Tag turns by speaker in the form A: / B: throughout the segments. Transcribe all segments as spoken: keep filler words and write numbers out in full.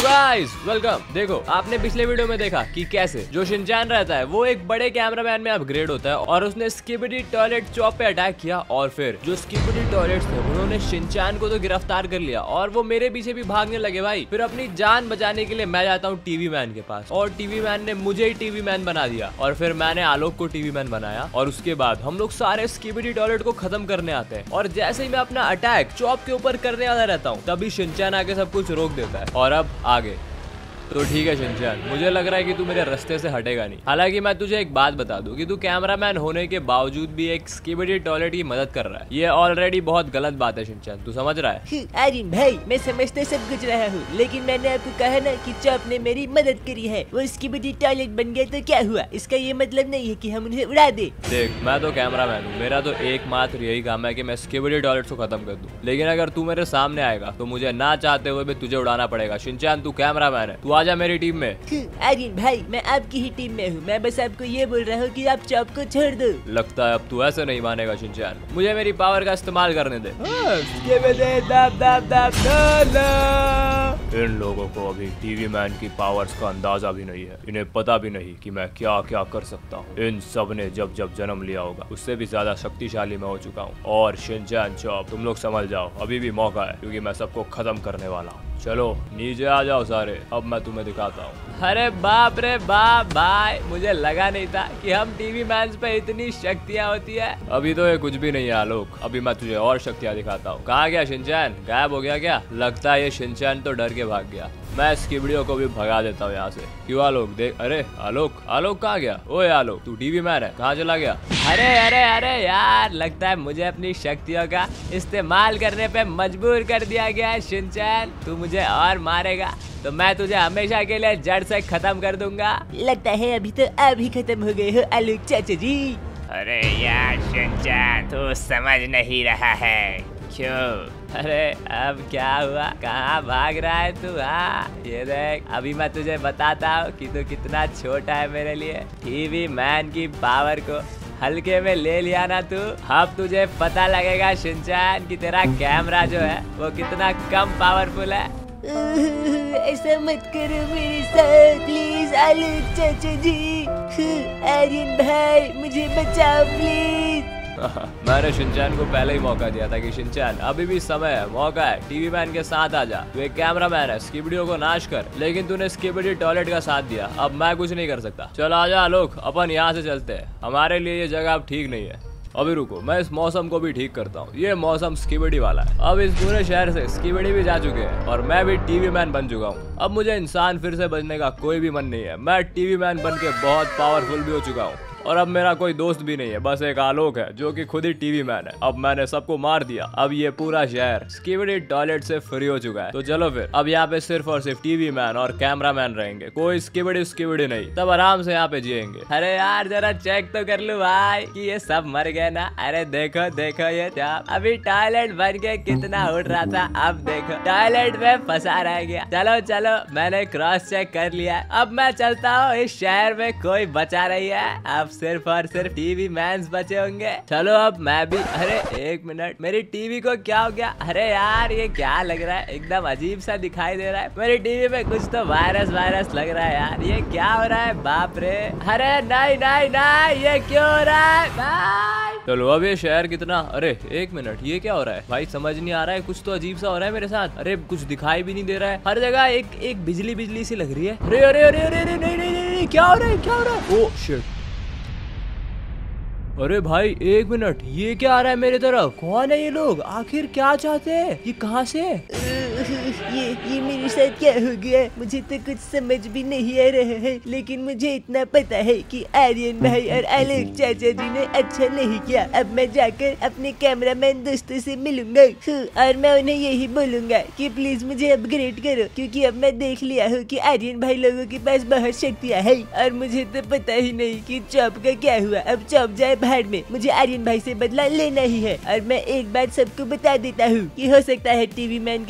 A: Guys welcome. देखो आपने पिछले वीडियो में देखा कि कैसे जो शिनचैन रहता है वो एक बड़े कैमरामैन में अपग्रेड होता है और उसने स्किबिडी टॉयलेट चॉप पे अटैक किया और फिर जो स्किबिडी टॉयलेट्स थे उन्होंने शिनचैन को तो गिरफ्तार कर लिया और वो मेरे पीछे भी भागने लगे भाई। फिर अपनी जान बचाने के लिए मैं जाता हूँ टीवी मैन के पास और टीवी मैन ने मुझे ही टीवी मैन बना दिया और फिर मैंने आलोक को टीवी मैन बनाया और उसके बाद हम लोग सारे स्किबिडी टॉयलेट को खत्म करने आते हैं और जैसे ही मैं अपना अटैक चॉप के ऊपर करने वाला रहता हूँ तभी शिनचैन आके सब कुछ रोक देता है और अब आगे तो ठीक है शिनचैन, मुझे लग रहा है कि तू मेरे रास्ते से हटेगा नहीं। हालांकि मैं तुझे एक बात बता दूं कि तू कैमरामैन होने के बावजूद भी एक स्किबिडी टॉयलेट की मदद कर रहा है। ये ऑलरेडी बहुत गलत बात है शिनचैन, तू समझ रहा है?
B: आर्यन भाई मैं समझते सब कुछ रहा हूँ, लेकिन मैंने आपको कहा ना कि चॉप ने मेरी मदद करी है। वो स्किबिडी टॉयलेट बन गया तो क्या हुआ? इसका ये मतलब नहीं है कि हम उन्हें उड़ा दे।
A: देख मैं तो कैमरामैन हूँ, मेरा तो एकमात्र यही काम है कि मैं स्किबिडी टॉयलेट को खत्म कर दूं। लेकिन अगर तू मेरे सामने आएगा तो मुझे ना चाहते हुए भी तुझे उड़ाना पड़ेगा। शिनचैन तू कैमरामैन है, तू आजा मेरी टीम में।
B: आर्यन भाई मैं आपकी ही टीम में हूँ, मैं बस आपको ये बोल रहा हूँ कि आप चॉप को छोड़ दो।
A: लगता है अब तू ऐसे नहीं मानेगा शिनचैन, मुझे मेरी पावर का इस्तेमाल करने दे।
B: दाब दाब दाब
A: इन लोगों को अभी टीवी मैन की पावर्स का अंदाजा भी नहीं है, इन्हें पता भी नहीं कि मैं क्या क्या कर सकता हूँ। इन सब ने जब जब जन्म लिया होगा उससे भी ज्यादा शक्तिशाली मैं हो चुका हूँ और शिनचैन चॉप तुम लोग समझ जाओ अभी भी मौका है क्योंकि मैं सबको खत्म करने वाला हूँ। चलो नीचे आ जाओ सारे, अब मैं तुम्हें दिखाता हूँ। अरे बाप रे बाप भाई, मुझे लगा नहीं था कि हम टीवी मैन पे इतनी शक्तियाँ होती है। अभी तो ये कुछ भी नहीं है आलोक, अभी मैं तुझे और शक्तियाँ दिखाता हूँ। कहाँ गया शिनचैन? गायब हो गया क्या? लगता है ये शिनचैन तो डर के भाग गया। मैं स्किबिडियो को भी भगा देता हूँ यहाँ से। क्यों आलोक? देख, अरे आलोक आलोक कहाँ गया? ओए आलोक तू टीवी मैन है, कहाँ चला गया?
B: अरे अरे अरे यार, लगता है मुझे अपनी शक्तियों का इस्तेमाल करने पे मजबूर कर दिया गया है शिनचैन। तू मुझे और मारेगा तो मैं तुझे हमेशा के लिए जड़ से खत्म कर दूंगा। लगता है अभी तो आप ही खत्म हो गए हो आलोक चाचा जी।
C: अरे यार शिनचैन तू समझ नहीं रहा है क्यों?
B: अरे अब क्या हुआ? कहाँ भाग रहा है तू? हाँ ये देख, अभी मैं तुझे बताता हूँ कि तू कितना छोटा है मेरे लिए। टीवी मैन की पावर को हल्के में ले लिया ना तू। अब तुझे पता लगेगा शिनचैन कि तेरा कैमरा जो है वो कितना कम पावरफुल है। ऐसा मत करो मेरे साथ प्लीज आलोक चाचा जी। आर्यन भाई मुझे बचाओ प्लीज।
A: मैंने शिनचैन को पहले ही मौका दिया था कि शिनचैन अभी भी समय है, मौका है, टीवी मैन के साथ आ जा। तू एक कैमरामैन है, स्किबिडियो को नाश कर, लेकिन तूने स्किबिडी टॉयलेट का साथ दिया। अब मैं कुछ नहीं कर सकता। चल आजा आलोक, अपन यहाँ से चलते हैं। हमारे लिए ये जगह अब ठीक नहीं है। अभी रुको, मैं इस मौसम को भी ठीक करता हूँ। ये मौसम स्किबिडी वाला है। अब इस पूरे शहर से स्किबिडी भी जा चुके हैं और मैं भी टीवी मैन बन चुका हूँ। अब मुझे इंसान फिर से बचने का कोई भी मन नहीं है। मैं टीवी मैन बन के बहुत पावरफुल भी हो चुका हूँ और अब मेरा कोई दोस्त भी नहीं है, बस एक आलोक है जो कि खुद ही टीवी मैन है। अब मैंने सबको मार दिया, अब ये पूरा शहर स्किबिडी टॉयलेट से फ्री हो चुका है। तो चलो फिर, अब यहाँ पे सिर्फ और सिर्फ टीवी मैन और कैमरामैन रहेंगे, कोई स्किबिडी स्किबिडी नहीं। तब आराम से यहाँ पे जिएंगे।
B: अरे यार जरा चेक तो कर लो भाई कि ये सब मर गए ना। अरे देखो देखो ये चॉप अभी टॉयलेट बन के कितना उठ रहा था, अब देखो टॉयलेट में फंसा रह गया। चलो चलो मैंने क्रॉस चेक कर लिया, अब मैं चलता हूँ। इस शहर में कोई बचा नहीं है, अब सिर्फ और सिर्फ टीवी मैन्स बचे होंगे। चलो अब मैं भी। अरे एक मिनट, मेरी टीवी को क्या हो गया? अरे यार ये क्या लग रहा है, एकदम अजीब सा दिखाई दे रहा है। मेरी टीवी में कुछ तो वायरस वायरस लग रहा है यार, ये क्या हो रहा है? बाप रे, अरे नहीं नहीं नहीं, ये क्यों हो रहा है भाई?
A: चलो अब ये शहर कितना, अरे एक मिनट, ये क्या हो रहा है भाई? समझ नहीं आ रहा है, कुछ तो अजीब सा हो रहा है मेरे साथ। अरे कुछ दिखाई भी नहीं दे रहा है, हर जगह एक एक बिजली बिजली सी लग रही है। अरे अरे अरे अरे नहीं नहीं नहीं, क्या हो रहा है? क्या हो रहा है? ओह शिट, अरे भाई एक मिनट, ये क्या आ रहा है मेरे तरफ? कौन है ये लोग? आखिर क्या चाहते हैं? ये कहाँ से?
B: ये ये मेरे साथ क्या हो गया? मुझे तो कुछ समझ भी नहीं आ रहा है, लेकिन मुझे इतना पता है कि आर्यन भाई और आलोक चाचा जी ने अच्छा नहीं किया। अब मैं जाकर अपने कैमरामैन दोस्तों से मिलूंगा और मैं उन्हें यही बोलूंगा कि प्लीज मुझे अपग्रेड करो, क्योंकि अब मैं देख लिया हूँ कि आर्यन भाई लोगों के पास बहुत शक्तियाँ है और मुझे तो पता ही नहीं कि चॉप का क्या हुआ। अब चॉप जाए भाड़ में, मुझे आर्यन भाई से बदला लेना ही है। और मैं एक बात सबको बता देता हूँ कि हो सकता है टीवी मैन के पास बहुत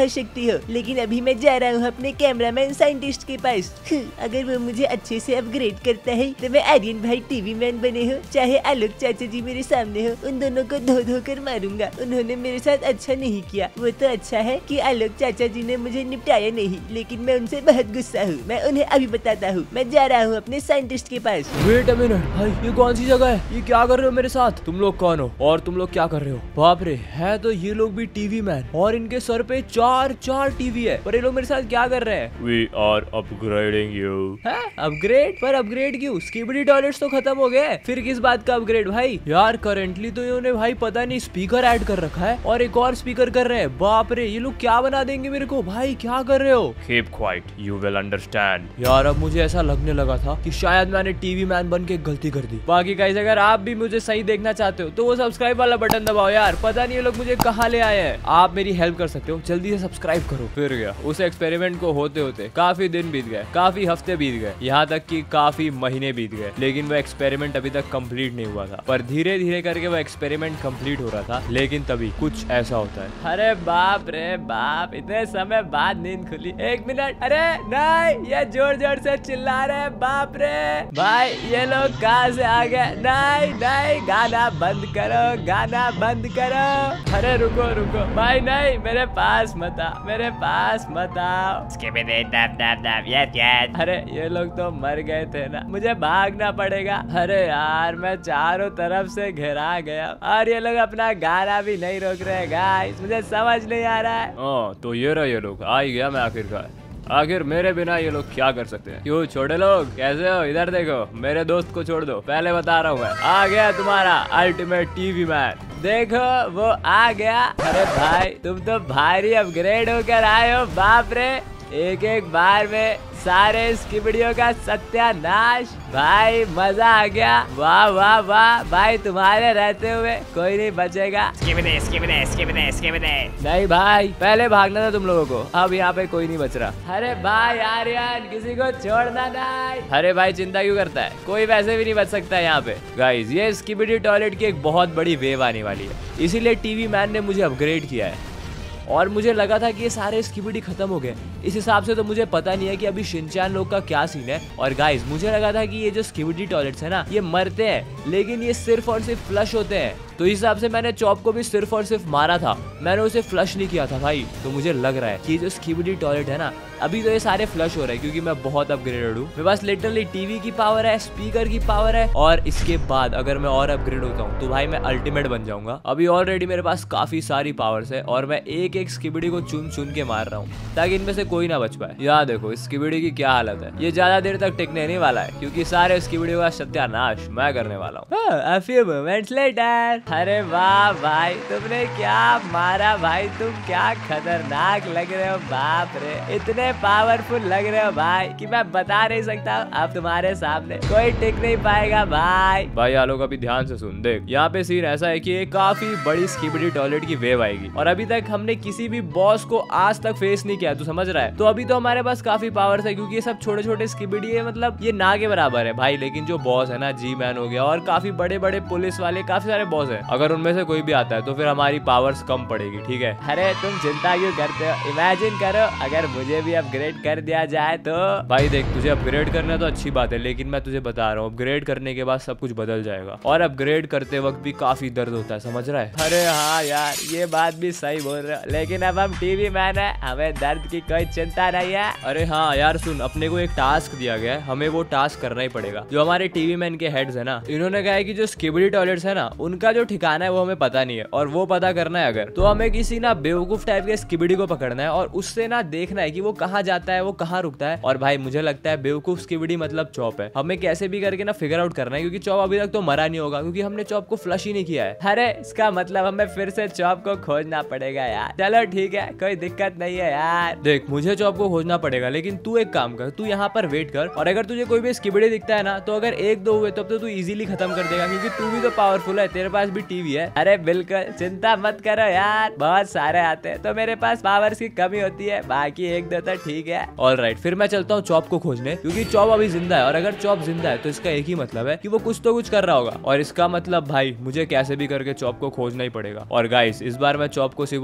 D: कह सकती हो, लेकिन अभी मैं जा रहा हूँ अपने कैमरामैन साइंटिस्ट के पास। अगर वो मुझे अच्छे से अपग्रेड करता है तो मैं आर्यन भाई टीवी मैन बने हो, चाहे आलोक चाचा जी मेरे सामने हो, उन दोनों को धो धो कर मारूंगा। उन्होंने मेरे साथ अच्छा नहीं किया। वो तो अच्छा है कि आलोक चाचा जी ने मुझे निपटाया नहीं, लेकिन मैं उनसे बहुत गुस्सा हूँ। मैं उन्हें अभी बताता हूँ। मैं जा रहा हूँ अपने साइंटिस्ट के पास।
A: वेट अ मिनट भाई, ये कौन सी जगह है? ये क्या कर रहे हो मेरे साथ? तुम लोग कौन हो और तुम लोग क्या कर रहे हो? बाप रे, है तो ये लोग भी टीवी मैन और इनके सर पे चार चार टीवी है। पर ये लोग मेरे साथ क्या कर रहे हैं?
B: We are upgrading you.
A: है अपग्रेड? पर अपग्रेड क्यों? स्किबिडी टॉयलेट्स तो खत्म हो गए, फिर किस बात का अपग्रेड भाई? यार करेंटली तो इन्होंने भाई पता नहीं स्पीकर ऐड कर रखा है और एक और स्पीकर कर रहे हैं। बाप रे, ये लोग क्या बना देंगे मेरे को? भाई क्या कर रहे हो?
B: Keep quiet, you will understand.
A: यार अब मुझे ऐसा लगने लगा था कि शायद मैंने टीवी मैन बन के गलती कर दी। बाकी गाइस, अगर आप भी मुझे सही देखना चाहते हो तो वो सब्सक्राइब वाला बटन दबाओ। यार पता नहीं ये लोग मुझे कहाँ ले आए हैं। आप मेरी हेल्प कर सकते हो, जल्दी से सब्सक्राइब करो। फिर गया उस एक्सपेरिमेंट को होते होते काफी दिन बीत गए, काफी हफ्ते बीत गए, यहाँ तक कि काफी महीने बीत गए, लेकिन वो एक्सपेरिमेंट अभी तक कंप्लीट नहीं हुआ था। पर धीरे धीरे करके वो एक्सपेरिमेंट कंप्लीट हो रहा था। लेकिन तभी कुछ ऐसा होता है।
B: अरे बाप रे बाप, इतने समय बाद नींद खुली। एक मिनट, अरे नहीं, ये जोर जोर से चिल्ला रहे। बाप रे भाई, ये लोग कहाँ से आ गए? नहीं नहीं, गाना बंद करो, गाना बंद करो। अरे रुको रुको भाई, नहीं, मेरे पास मत आओ, मेरे पास मत आओ।
C: Skibidi dub dub dub, yes yes.
B: अरे ये लोग तो मर गए थे ना, मुझे भागना पड़ेगा। अरे यार, मैं चारों तरफ से घिरा गया और ये लोग अपना गाना भी नहीं रोक रहे गाइस, मुझे समझ नहीं आ रहा है।
A: ओ, तो ये रहा ये लोग, आ ही गया मैं आखिरकार। आखिर मेरे बिना ये लोग क्या कर सकते हैं? क्यों छोटे लोग, कैसे हो? इधर देखो, मेरे दोस्त को छोड़ दो, पहले बता रहा हूँ मैं। आ गया तुम्हारा अल्टीमेट टीवी मैन, देखो वो आ गया। अरे भाई, तुम तो भारी अपग्रेड होकर आए हो। बाप रे, एक एक बार में सारे स्किबिडियों का सत्यानाश। भाई मजा आ गया, वाह वाह वाह। भाई तुम्हारे रहते हुए कोई नहीं बचेगा।
C: Skibidi skibidi skibidi skibidi.
A: नहीं भाई, पहले भागना था तुम लोगों को, अब यहाँ पे कोई नहीं बच रहा।
B: अरे भाई आर्यन, किसी को छोड़ना नहीं।
A: अरे भाई चिंता क्यों करता है, कोई वैसे भी नहीं बच सकता यहाँ पे। गाइस, ये स्किबिडी टॉयलेट की एक बहुत बड़ी वेव आने वाली है, इसीलिए टीवी मैन ने मुझे अपग्रेड किया है। और मुझे लगा था कि ये सारे स्किबिडी खत्म हो गए, इस हिसाब से तो मुझे पता नहीं है कि अभी शिनचैन लोग का क्या सीन है। और गाइस, मुझे लगा था कि ये जो स्किबिडी टॉयलेट्स है ना, ये मरते हैं, लेकिन ये सिर्फ और सिर्फ फ्लश होते हैं। तो इस हिसाब से मैंने चॉप को भी सिर्फ और सिर्फ मारा था, मैंने उसे फ्लश नहीं किया था भाई। तो मुझे लग रहा है कि ये जो स्किबिडी टॉयलेट है ना, अभी तो ये सारे फ्लश हो रहे हैं क्योंकि मैं बहुत अपग्रेडेड हूँ। मेरे पास लिटरली टीवी की पावर है, स्पीकर की पावर है, और इसके बाद अगर मैं और अपग्रेड होता हूँ तो भाई मैं अल्टीमेट बन जाऊंगा। अभी ऑलरेडी मेरे पास काफी सारी पावर्स है और मैं एक एक स्किबिडी को चुन चुन के मार रहा हूँ ताकि इनमें से कोई ना बच पाए। यार देखो इस स्किबिडी की क्या हालत है, ये ज्यादा देर तक टिकने नहीं वाला है क्योंकि सारे स्किबिडियों का सत्यानाश मैं करने वाला हूँ।
B: A few moments later। अरे वाह भाई, तुमने क्या मारा भाई, तुम क्या खतरनाक लग रहे हो। बाप रे, इतने पावरफुल लग रहे हो भाई कि मैं बता नहीं सकता। अब तुम्हारे सामने कोई टिक नहीं पाएगा भाई।
A: भाई आलोक, अभी ध्यान से सुन, देख यहाँ पे सीन ऐसा है कि ये काफी बड़ी स्किबिडी टॉयलेट की वेव आएगी और अभी तक हमने किसी भी बॉस को आज तक फेस नहीं किया, तू समझ रहा है? तो अभी तो हमारे पास काफी पावर्स है क्योंकि ये सब छोटे छोटे स्किबिडी है, मतलब ये ना के बराबर है भाई। लेकिन जो बॉस है ना, जी मैन हो गया और काफी बड़े बड़े पुलिस वाले, काफी सारे बॉस है, अगर उनमें से कोई भी आता है तो फिर हमारी पावर्स कम पड़ेगी, ठीक है?
B: अरे तुम चिंता क्यों करते हो, इमेजिन करो अगर मुझे भी अपग्रेड कर दिया जाए तो।
A: भाई देख, तुझे अपग्रेड करना तो अच्छी बात है, लेकिन मैं तुझे बता रहा हूँ अपग्रेड करने के बाद सब कुछ बदल जाएगा और अपग्रेड करते वक्त भी काफी दर्द होता है, समझ रहा है?
B: अरे हाँ यार, ये बात भी सही बोल रहे हो, लेकिन अब हम टीवी मैन है, हमें दर्द की कोई चिंता नहीं है।
A: अरे हाँ यार सुन, अपने को एक टास्क दिया गया है, हमें वो टास्क करना ही पड़ेगा। जो हमारे टीवी मैन के हेड्स है ना, इन्होंने कहा है कि जो स्किबिडी टॉयलेट्स है ना, उनका जो ठिकाना है वो हमें पता नहीं है और वो पता करना है अगर, तो हमें किसी ना बेवकूफ टाइप के स्किबिडी को पकड़ना है और उससे ना देखना है कि वो कहाँ जाता है, वो कहाँ रुकता है। और भाई मुझे लगता है बेवकूफ स्किबिडी मतलब चॉप है, हमें कैसे भी करके ना फिगर आउट करना है क्योंकि चॉप अभी तक तो मरा नहीं होगा क्योंकि हमने चॉप को फ्लश ही नहीं किया है।
B: अरे इसका मतलब हमें फिर से चॉप को खोजना पड़ेगा यार। चलो ठीक है, कोई दिक्कत नहीं है यार।
A: देख, मुझे चॉप को खोजना पड़ेगा, लेकिन तू एक काम कर, तू यहाँ पर वेट कर और अगर तुझे कोई भी स्किबिडी दिखता है ना, तो अगर एक दो हुए तब तो तू इजीली खत्म कर देगा क्योंकि तू भी तो पावरफुल है, तेरे पास भी टीवी है।
B: अरे बिल्कुल चिंता मत करो यार, बहुत सारे आते हैं तो मेरे पास पावर्स की कमी होती है, बाकी एक दो तो ठीक है।
A: ऑलराइट, फिर मैं चलता हूँ चॉप को खोजने क्योंकि चॉप अभी जिंदा है और अगर चॉप जिंदा है तो इसका एक ही मतलब है कि वो कुछ तो कुछ कर रहा होगा और इसका मतलब भाई मुझे कैसे भी करके चॉप को खोजना ही पड़ेगा। और गाइस, इस बार मैं चॉप को सिर्फ और सिर्फ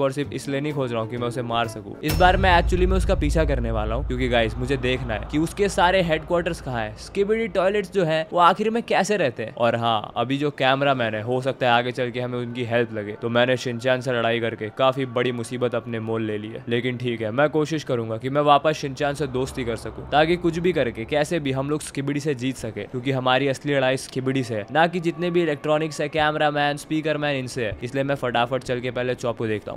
A: इसलिए नहीं खोज रहा हूँ कि मैं उसे मार सकूं। इस बार मैं एक्चुअली में उसका पीछा करने वाला हूँ, क्योंकि गाइस मुझे देखना है कि उसके सारे हेडक्वार्टर्स कहाँ है, स्किबिडी टॉयलेट्स जो है वो आखिर में कैसे रहते हैं। और हाँ, अभी जो कैमरा मैन है, हो सकता है आगे चल के हमें उनकी हेल्प लगे, तो मैंने शिनचैन से लड़ाई करके काफी बड़ी मुसीबत अपने मोल ले ली है। लेकिन ठीक है, मैं कोशिश करूंगा कि मैं वापस शिनचैन से दोस्ती कर सकूं, ताकि कुछ भी करके कैसे भी हम लोग स्किबिडी से जीत सके, क्योंकि हमारी असली लड़ाई स्किबिडी से है, ना कि जितने भी इलेक्ट्रॉनिक्स है, कैमरा मैन, स्पीकर मैन, इनसे है। इसलिए मैं फटाफट चल के पहले चॉप को देखता हूँ।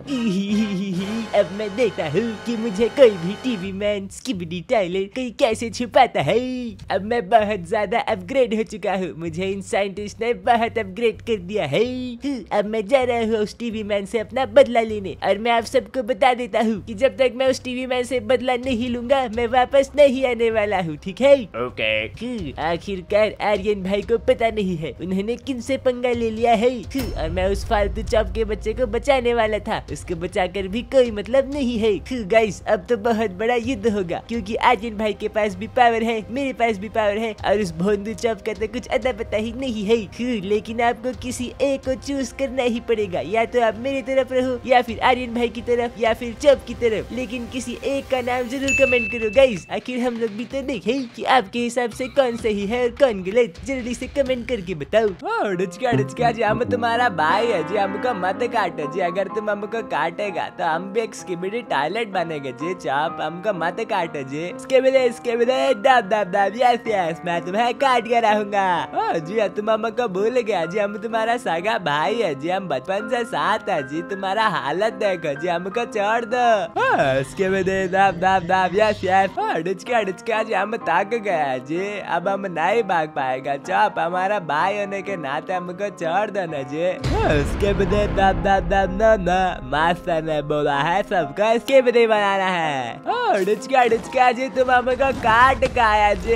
D: अब मैं देखता हूँ कि मुझे कोई भी टीवी मैन स्किबिडी टॉयलेट कहीं कैसे छुपाता है। अब मैं बहुत ज्यादा अपग्रेड हो चुका हूँ, मुझे इन साइंटिस्ट ने बहुत अपग्रेड कर दिया है। अब मैं जा रहा हूँ उस टीवी मैन से अपना बदला लेने, और मैं आप सबको बता देता हूँ कि जब तक मैं उस टीवी मैन से बदला नहीं लूंगा मैं वापस नहीं आने वाला हूँ, ठीक है?
C: ओके।
D: आखिरकार आर्यन भाई को पता नहीं है उन्होंने किन से पंगा ले लिया है, और मैं उस फालतू चॉप के बच्चे को बचाने वाला था, उसको बचाकर भी कोई मतलब नहीं है। गाइस अब तो बहुत बड़ा युद्ध होगा, क्योंकि आर्यन भाई के पास भी पावर है, मेरे पास भी पावर है, और उस भोंदू चॉप का तो कुछ अता पता ही नहीं है। लेकिन आपको किसी एक को चूज करना ही पड़ेगा, या तो आप मेरी तरफ रहो, या फिर आर्यन भाई की तरफ, या फिर चॉप की तरफ, लेकिन किसी एक का नाम जरूर कमेंट करो गाइस। आखिर हम लोग भी तो देखें कि आपके हिसाब से कौन सही है और कौन गलत, जल्दी से कमेंट करके बताओ।
B: डुचका डुचका जी, हम तुम्हारा भाई है जी, हमको मत काटो जी, अगर तुम हमको काटेगा तो हम भी एक स्किबिडी टॉयलेट बनेंगे जी। चॉप हमको मत काटो जी। स्किबिडी स्किबिडी दब दब दब, यस यस, मैं तुम्हें काट कर रहूंगा। ओ जी तुम हमको भूल गया जी, हम तुम्हारा सगा भाई है जी, हम बचपन से साथ है जी, तुम्हारा हालत देखो जी, हमको छोड़ दो। स्किबिडी दब दब दब, यस यस। डुचका डुचका जी, हम थक गया जी, अब हम नहीं भाग पाएगा। चॉप हमारा भाई होने के नाते हमको छोड़ दो ना जी। स्किबिडी दब दब दब, नो नो, मास्टर ने बोला है सबको स्किबिडी बनाना है। ओ डुचका डुचका जी, तुम हमको काट खाया जी।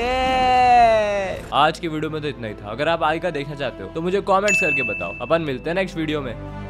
A: आज की वीडियो में तो इतना ही था। अगर आप आगे का देखना चाहते हो तो मुझे कमेंट्स करके बताओ। अपन मिलते हैं नेक्स्ट वीडियो में।